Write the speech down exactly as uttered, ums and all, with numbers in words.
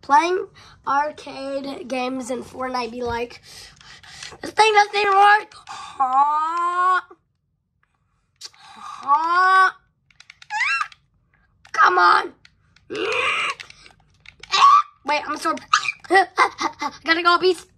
playing arcade games in Fortnite be like, this thing doesn't even work. Huh? Huh? Come on. Wait, I'm sorry. Gotta go, peace.